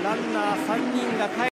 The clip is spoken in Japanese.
ランナー3人がかえ